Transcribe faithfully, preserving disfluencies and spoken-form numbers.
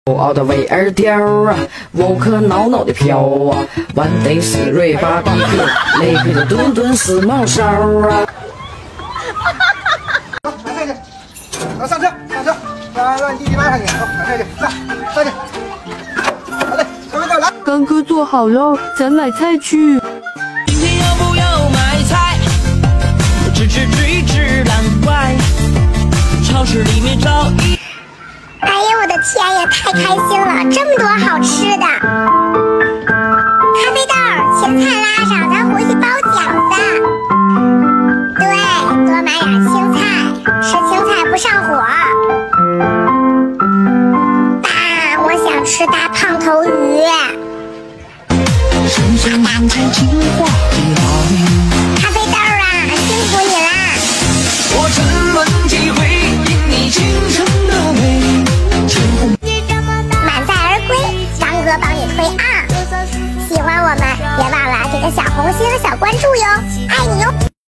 熬的味儿调啊，我可闹闹的飘啊，玩的是瑞巴比克，雷克的墩墩是毛勺啊。 走，买菜去，走上车，上车，让让你弟弟拉上去，走，买菜去，上，上去。好嘞，各位到来。 刚哥做好了，咱买菜去。 今天要不要买菜？吃吃追吃懒怪，超市里面找一。 哎呀，我的天呀，太开心了！这么多好吃的，咖啡豆、芹菜拉上，咱回去包饺子。对，多买点青菜，吃青菜不上火。爸，我想吃大胖头鱼。咖啡豆啊，辛苦你啦！ 我沉沦几回，因你倾城的美。 满载而归，张哥帮你推啊！喜欢我们，别忘了给个小红心和小关注哟，爱你哟！